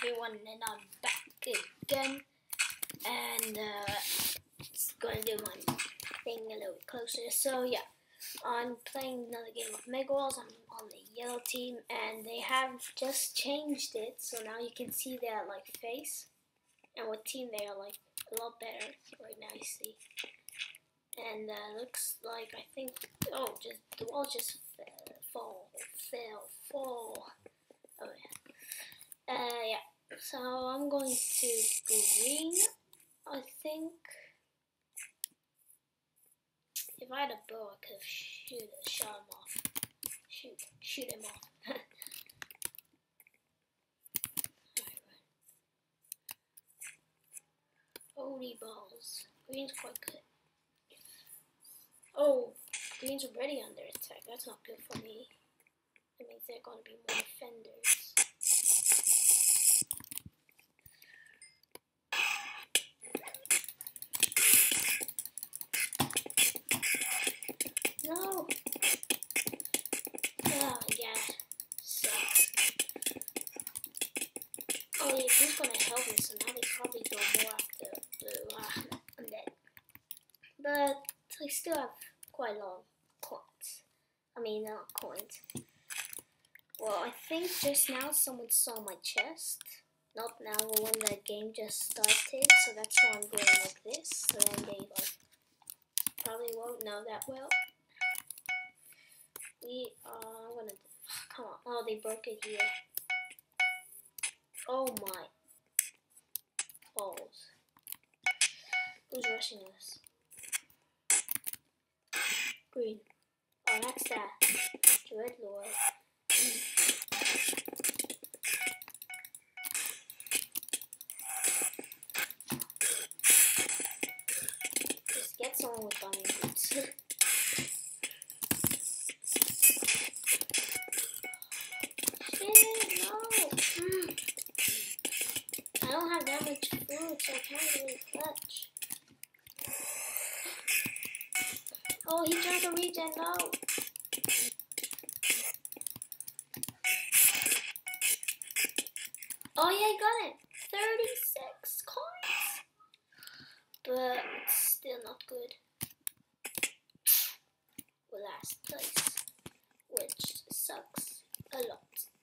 everyone, and I'm back again, and it's gonna do my thing a little bit closer. So yeah, I'm playing another game of Mega Walls. I'm on the yellow team, and they have just changed it, so now you can see their like face and what team they are, like a lot better right now. You see, and looks like I think just the wall just fell. Oh yeah. So I'm going to green. I think if I had a bow, I could have shot him off. Shoot him off. Alright. Holy balls. Green's quite good. Oh, green's already under attack. That's not good for me. That means they're going to be more defenders. No! Oh, yeah. Sucks. Oh, yeah, he's gonna help me, so now they probably go more after blue. I'm dead. But I still have quite a lot of coins. I mean, not coins. Well, I think just now someone saw my chest. Not now, but when the game just started, so that's why I'm going like this. So then they like probably won't know that well. We are gonna come on. Oh, they broke it here. Oh my balls! Who's rushing us? Green. Oh, that's that. Dread Lord. Just get someone with bunny boots. I don't have that much food, so I can't really clutch. Oh, he tried to regen, no! Oh yeah, he got it! 36 coins! But still not good. We're last place, which sucks a lot.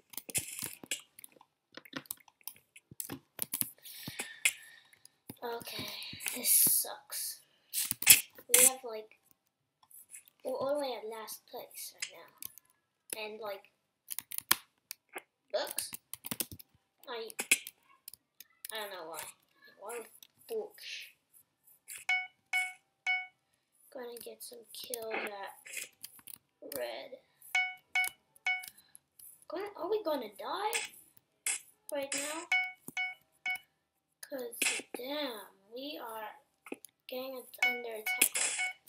Okay, this sucks. We have like, we're all the way at last place right now. And like, books? I don't know why. Why books? Gonna get some kills at red. Are we gonna die right now? Cause damn, we are getting under attack.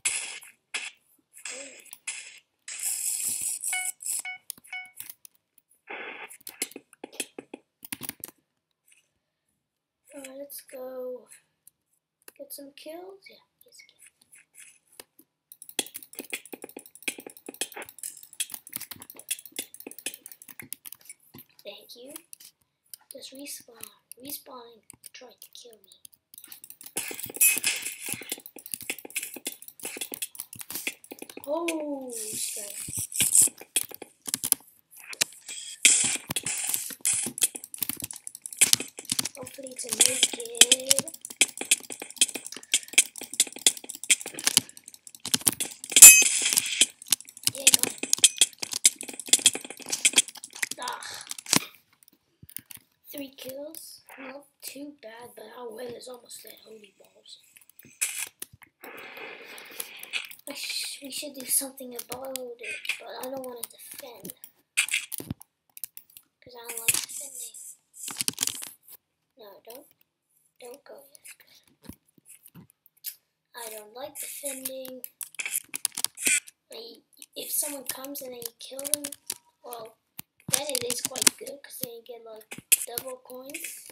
Alright, let's go get some kills. Yeah, yes, thank you. Just respawn. Respawning tried to kill me. Oh, shit. Hopefully to make it. Yeah, got it. Ah. 3 kills. Not too bad, but our will is almost there. Holy balls. We should do something about it, but I don't want to defend. Because I don't like defending. No, don't go yet. I don't like defending. If someone comes and then you kill them, well, then it is quite good because then you get like double coins.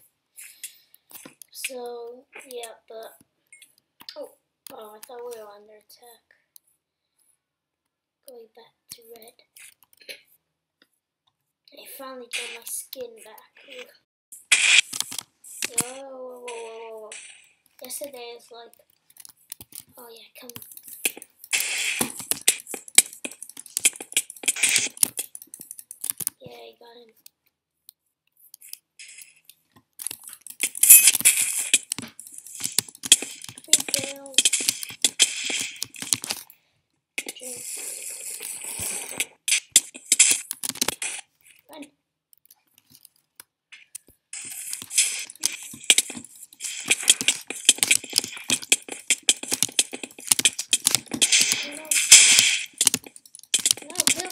So yeah, but oh, I thought we were under attack. Going back to red. I finally got my skin back. Ugh. Yesterday it's like, oh yeah, come. Yeah, I got him. Three kills. Drink. Run. No, kill.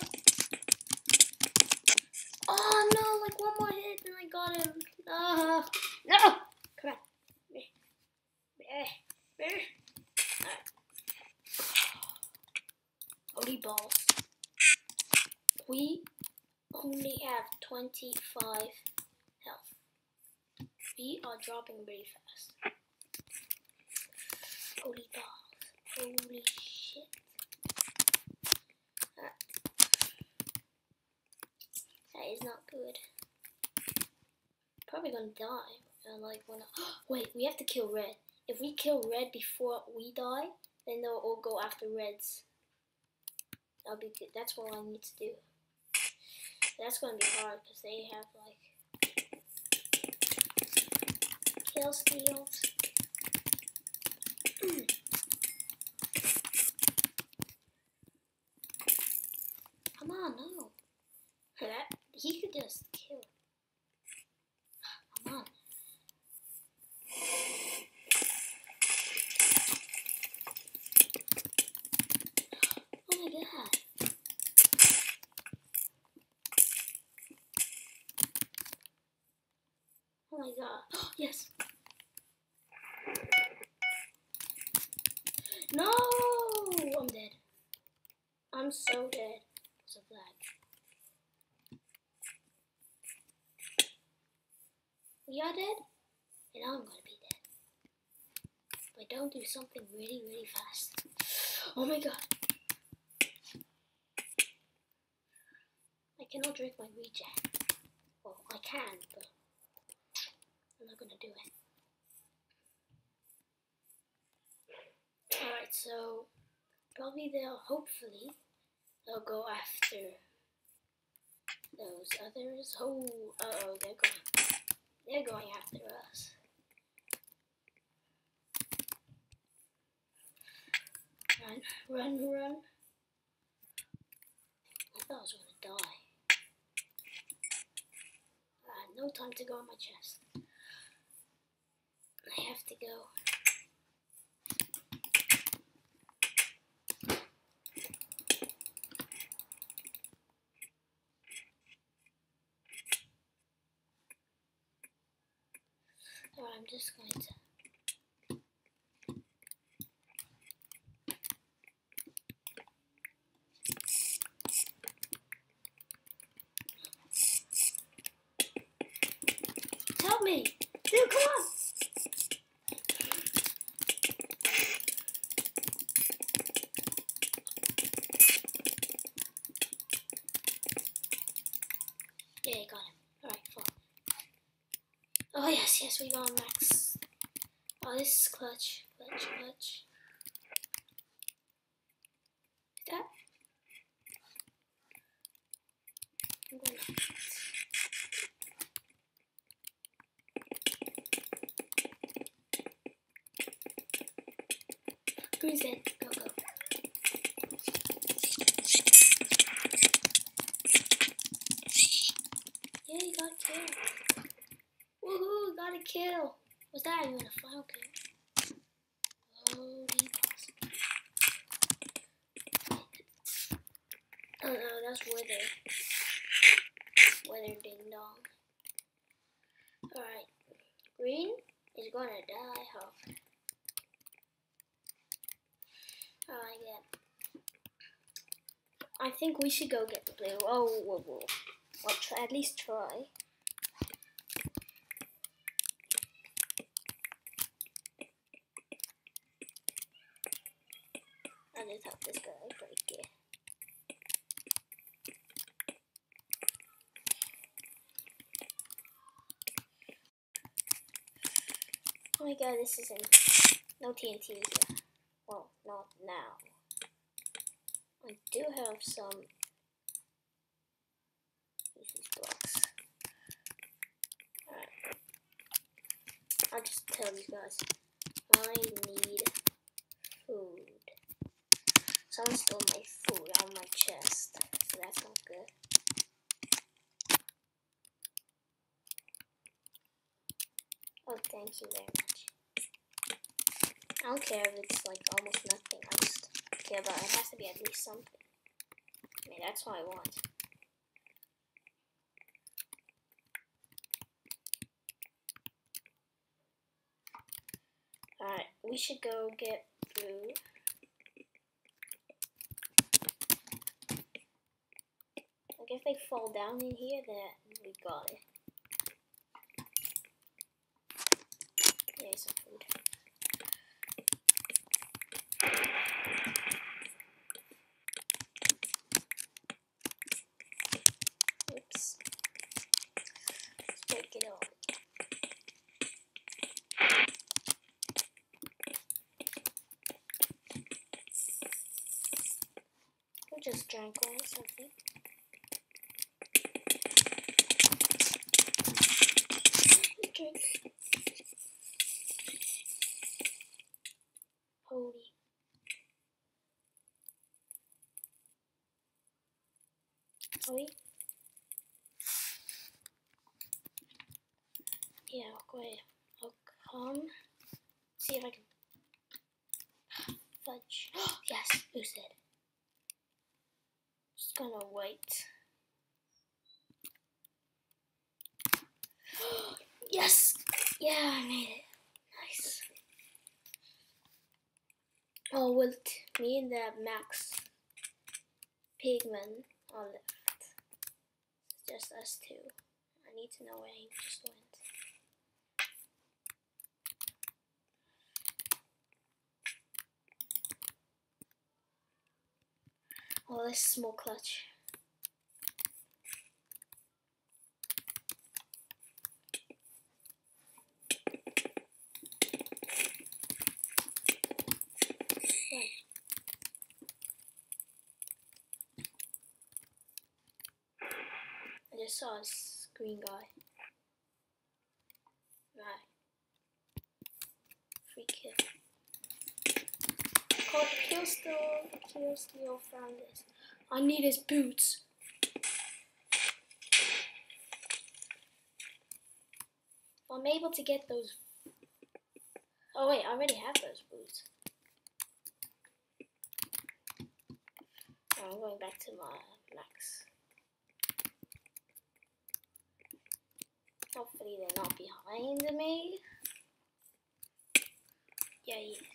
Oh no, like one more hit and I got him. No. Come on. Alright. Holy balls. We only have 25 health. We are dropping very fast. Holy balls. Holy shit. That is not good. Probably gonna die. Wait, we have to kill red. If we kill red before we die, then they'll all go after reds. That'll be good. That's what I need to do. That's gonna be hard because they have like kill steals. Come on, no. He could just kill. Come on. Oh my god. Oh my god. Yes. No! I'm dead. I'm so dead. It's a flag. We are dead? And now I'm gonna be dead. If I don't do something really, really fast. Oh my god. I cannot drink my regen. Well, I can, but I'm not gonna do it. Alright, so probably hopefully they'll go after those others. Oh, they're going after us. Run. I thought I was gonna die. No time to go on my chest. I have to go. Alright, I'm just going to. Help me! Dude, come on! Yeah, you got him. Alright, fine. Oh, yes, we got max. Oh, this is clutch. Clutch. That? I'm going to. Who's in? Go. Yeah, you got a kill. Woohoo, got a kill. Was that even a final kill? Holy balls. Oh no, that's Wither. Wither ding dong. Alright. Green is gonna die. Oh. Yeah. I think we should go get the blue. Oh, whoa. I'll at least try. I just help this guy break it. Oh my god, this isn't. No TNT here. Well, not now. I do have some. Use these blocks. Alright. I'll just tell you guys. I need food. Someone stole my food out of my chest. So that's not good. Oh, thank you very much. I don't care if it's like almost nothing. I just care about it has to be at least something. I mean, that's what I want. Alright, we should go get food. Like if they fall down in here, then we got it. Yeah, some food. Oops. Let's break it all. We just drank all something. Drink. Holy. Wait. Yeah, I'll go ahead. I'll come. See if I can fudge. Yes, boosted. Just gonna wait. Yes! Yeah, I made it. Nice. Oh, with me and that Max Pigman are left. It's just us two. I need to know where he just went. Oh, this is small clutch. I just saw a green guy. Right. Free kill. Called kill steal found this. I need his boots. I'm able to get those. Oh wait, I already have those boots. I'm going back to my Max. Hopefully they're not behind me. Yeah, he is.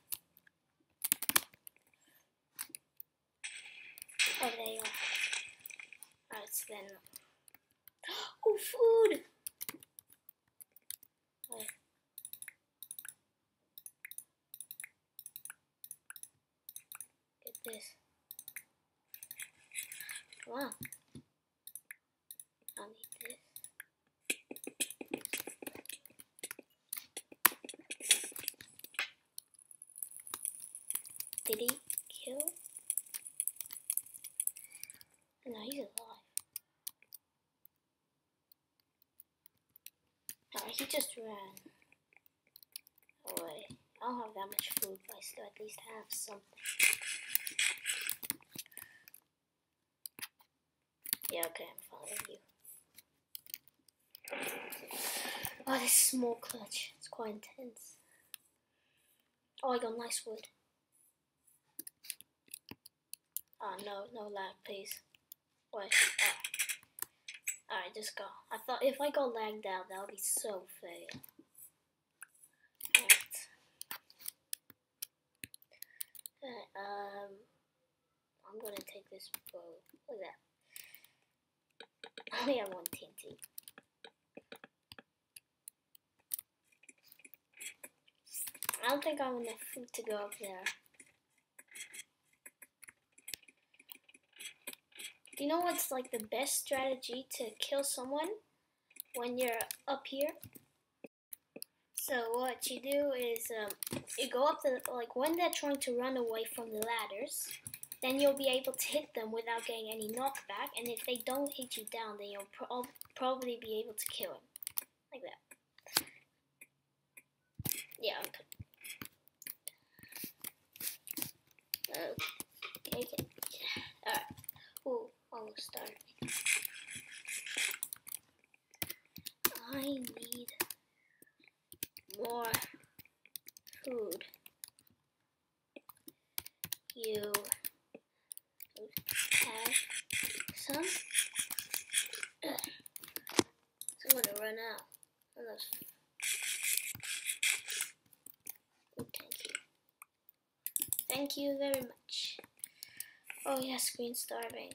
Oh, there you are. Alright, so then. Oh, food! Wait. Get this. Wow. I'll need this. Did he kill? No, he's alive. Oh, he just ran away. I don't have that much food, but I still at least have something. Yeah, okay, I'm following you. Oh, this small clutch. It's quite intense. Oh, I got nice wood. Oh, no lag, please. Wait. Alright, just go. I thought if I got lagged out, that would be so fair. Alright, I'm gonna take this bow. Look at that. I only have one TNT. I don't think I have enough food to go up there. Do you know what's like the best strategy to kill someone when you're up here? So what you do is you go up the, like when they're trying to run away from the ladders, then you'll be able to hit them without getting any knockback, and if they don't hit you down, then you'll probably be able to kill them. Like that. Yeah, okay. Alright. Ooh, almost started. I need more food. You have some? I'm gonna run out. Oh, thank you. Thank you very much. Oh yes, Green's starving.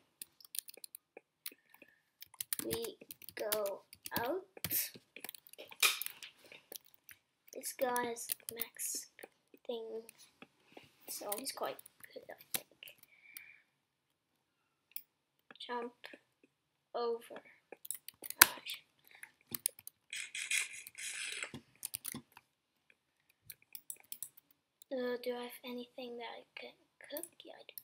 We go out. This guy has max thing, so he's quite good, I think. Jump over. Do I have anything that I can cook? Yeah, I do.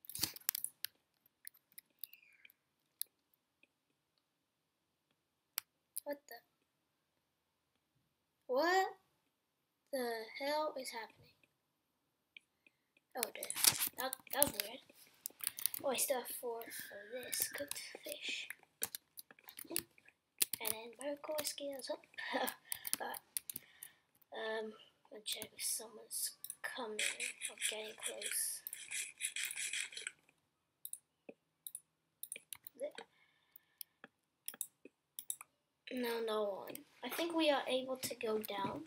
What the hell is happening? Oh dear, that was weird. Oh, I still have 4 for this cooked fish. And then Mercury scales up. Let's check if someone's coming or getting close. No one. I think we are able to go down.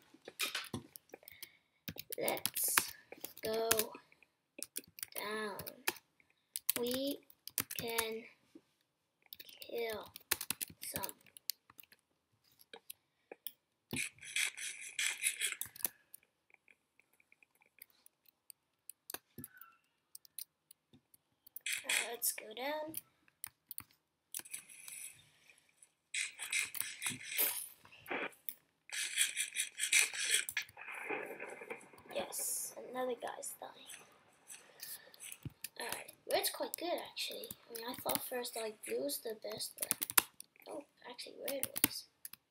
Let's go down. We can kill some. Let's go down. Yes, another guy's dying. Alright, red's quite good actually. I mean, I thought first like blue was the best, but oh, actually red was.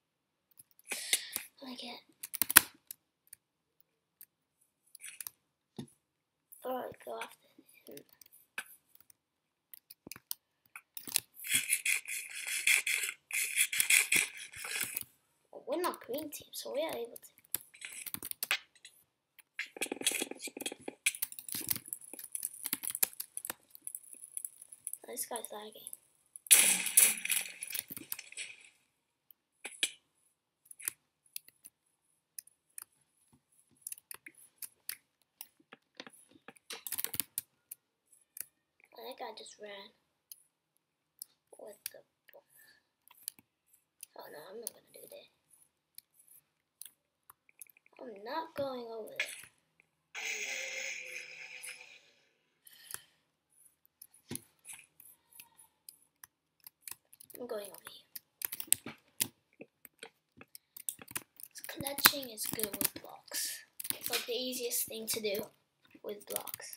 I get. Alright, go after him. Well, we're not green team, so we are able to. This guy's lagging. Oh, that guy just ran. What the? Oh no, I'm not gonna do that. I'm not going over there. I'm going over here. Clutching is good with blocks. It's like the easiest thing to do with blocks.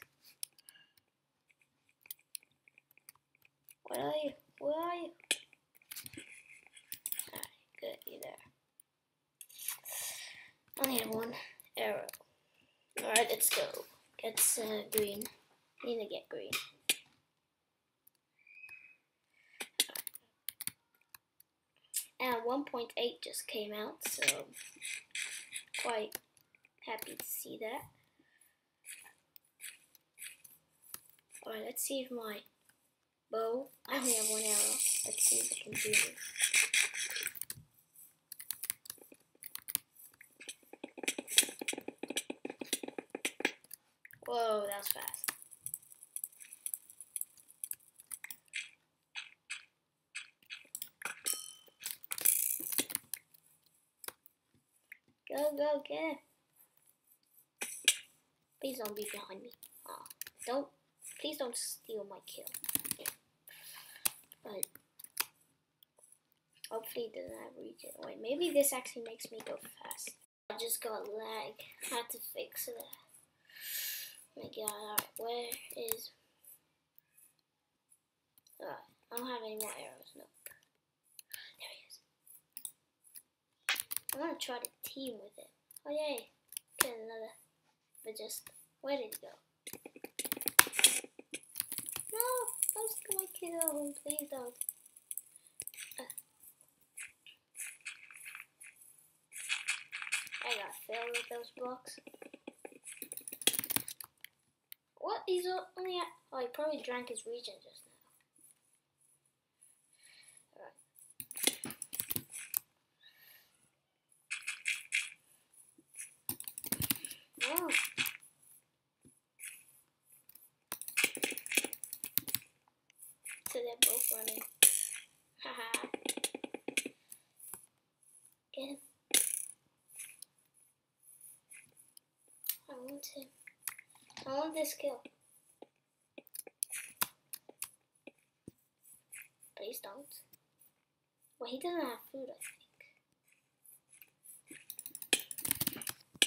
Where are you? Where are you? Alright, good, you're there. I only have 1 arrow. Alright, let's go. Get green. Need to get green. And 1.8 just came out, so quite happy to see that. Alright, let's see if my bow, I only have 1 arrow. Let's see if it can do this. Whoa, that was fast. Go, get it. Please don't be behind me. Please don't steal my kill. Yeah. But hopefully it doesn't have regen. Wait, maybe this actually makes me go fast. I just got lag. I had to fix that. Oh my god, alright, where is... Alright, I don't have any more arrows, nope. There he is. I'm gonna try to team with it. Oh yay, get another, but just, where did it go? No, don't steal my kill, please don't. I got filled with those blocks. What? He's only at... Oh, he probably drank his regen just now. Alright. Oh. So they're both running. Haha. Get him. I want him. I want this kill. Please don't. Well, he doesn't have food, I think.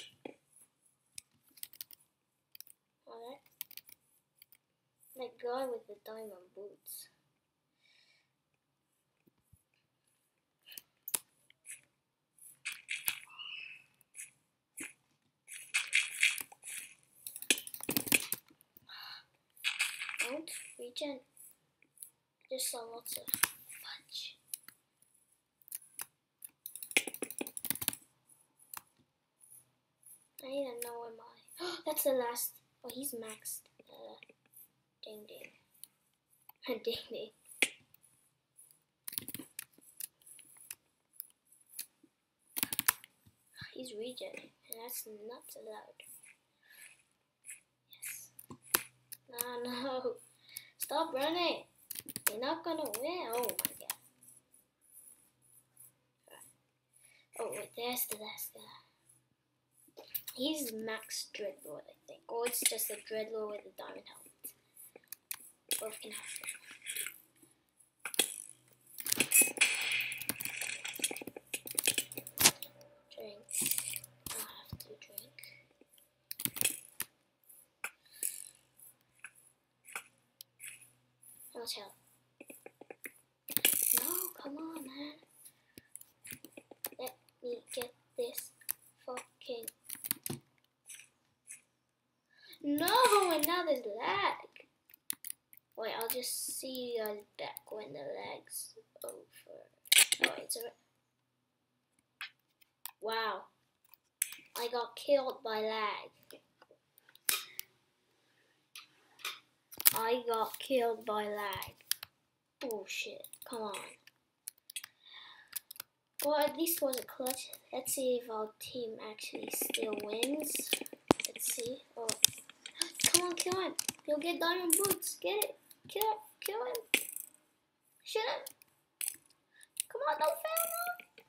Alright. That guy with the diamond boots. Don't regen. Just saw lots of fudge. I need to know where my... That's the last... Oh, he's maxed. Ding ding. Ding ding. He's regenerating, and that's not allowed. Yes. No. Stop running. You're not gonna win. Oh my god. Oh wait, there's the last guy. He's max Dreadlord, I think. Or it's just a Dreadlord with a diamond helmet. Both can have it. Drink. I'll have to drink. How much health? No, come on, man. Let me get this fucking... No, and now there's lag. Wait, I'll just see you guys back when the lag's over. Oh, it's a... Wow. I got killed by lag. I got killed by lag. Bullshit. Come on. Well, at least it was a clutch. Let's see if our team actually still wins. Let's see. Oh. Come on, kill him. You'll get diamond boots. Get it. Kill him. Kill him. Shoot him. Come on, don't fail,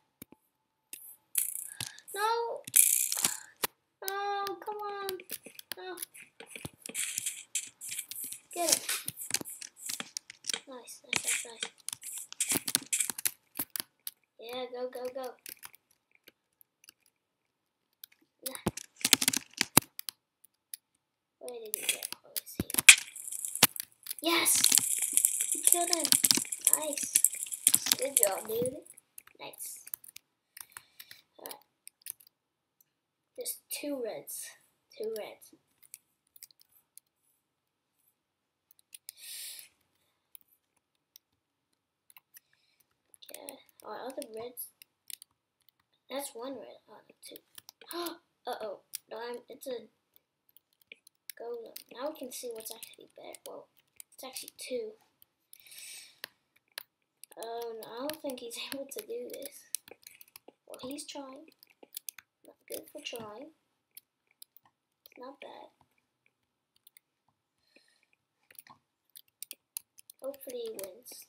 no. No. Oh, come on. No. Get it. Nice, nice, nice, nice. Yeah, go, go, go. Nah. Where did he get? Oh, let's see. Yes! You killed him. Nice. Good job, dude. Nice. Alright. There's two reds. Two reds. Yeah. Are other reds? That's one red. Oh, two. Uh-oh. No, it's a golem. Now we can see what's actually better. Well, it's actually two. Oh, no, I don't think he's able to do this. Well, he's trying. Not good for trying. It's not bad. Hopefully he wins.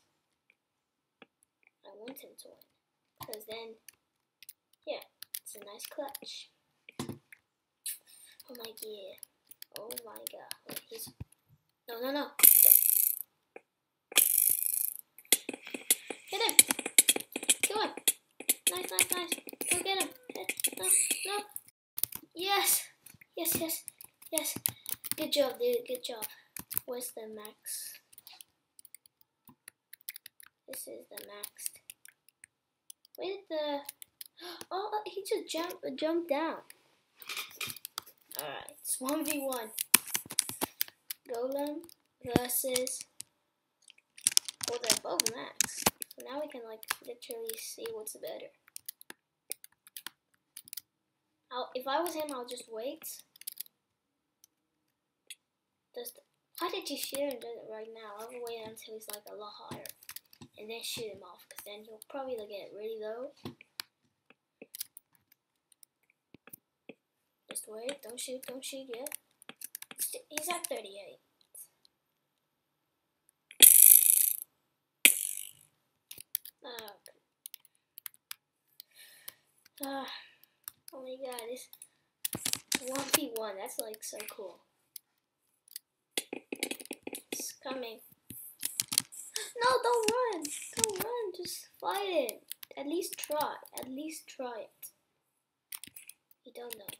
I want him to win. Because then, yeah, it's a nice clutch. Oh my god. Oh my god. Wait, he's... No, no, no. Hit him. Kill him. Nice, nice, nice. Go get him. No, no. Yes. Yes, yes, yes. Good job, dude. Good job. Where's the max? This is the max. Where's the... Oh, he just jumped down. Alright, it's 1v1. Golem versus... Well, they're both max. So now we can, like, literally see what's better. If I was him, I'll just wait. Why did you shoot him right now? I'll wait until he's, like, a lot higher. And then shoot him off, because then he'll probably like, get really low. Just wait, don't shoot yet. He's at 38. Oh my god, this 1v1, that's like so cool. It's coming. No, don't run! Don't run, just fight it. At least try it. You don't know.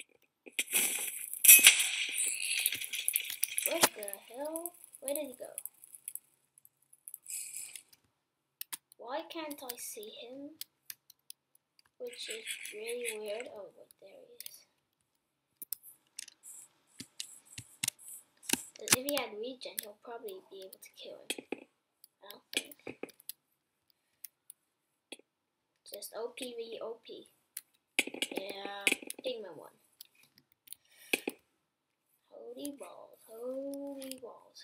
What the hell? Where did he go? Why can't I see him? Which is really weird. Oh, wait, there he is. If he had regen, he'll probably be able to kill him. I don't think. Just OP v OP. Yeah, Pigman won. Holy balls, holy balls.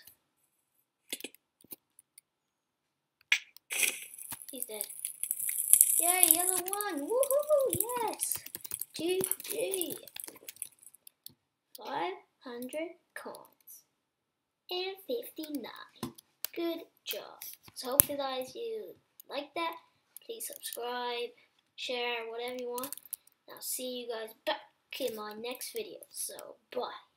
He's dead. Yay, yellow won! Woohoo! Yes! GG! 500 coins and 59. Good job. So hopefully guys you like that. Please subscribe, share, whatever you want. And I'll see you guys back in my next video. So bye.